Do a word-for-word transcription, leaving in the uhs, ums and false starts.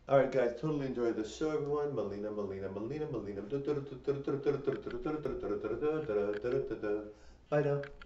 All right, guys, totally enjoyed the show, everyone. Mileena, Mileena, Mileena, Mileena. Bye now.